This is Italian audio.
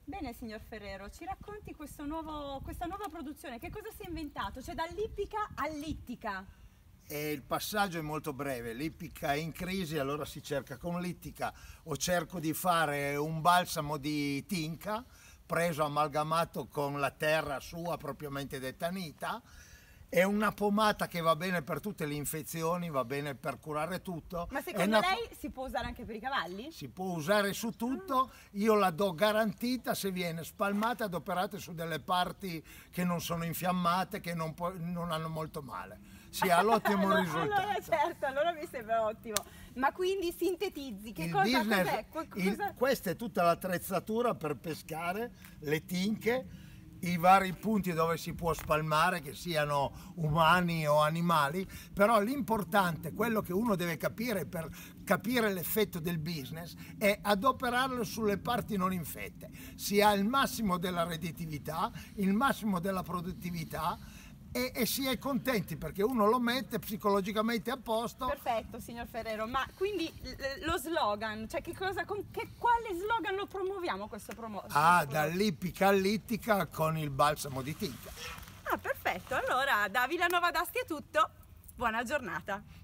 Bene, signor Ferrero, ci racconti questa nuova produzione? Che cosa si è inventato? Cioè dall'ippica all'ittica. E il passaggio è molto breve, l'ippica è in crisi, allora si cerca con l'ittica, o cerco di fare un balsamo di tinca preso amalgamato con la terra sua propriamente detta nita. È una pomata che va bene per tutte le infezioni, va bene per curare tutto. Ma secondo lei si può usare anche per i cavalli? Si può usare su tutto, io la do garantita se viene spalmata e adoperata su delle parti che non sono infiammate, che non hanno molto male. Si ha l'ottimo risultato. Allora certo, allora mi sembra ottimo. Ma quindi sintetizzi, questa è tutta l'attrezzatura per pescare, le tinche, i vari punti dove si può spalmare, che siano umani o animali, però l'importante, quello che uno deve capire per capire l'effetto del business, è adoperarlo sulle parti non infette. Si ha il massimo della redditività, il massimo della produttività, e si è contenti perché uno lo mette psicologicamente a posto. Perfetto, signor Ferrero, ma quindi lo slogan, cioè quale slogan lo promuoviamo questo Dall'ippica all'ittica con il balsamo di tinca. Ah, perfetto, allora da Villanova d'Asti è tutto, buona giornata.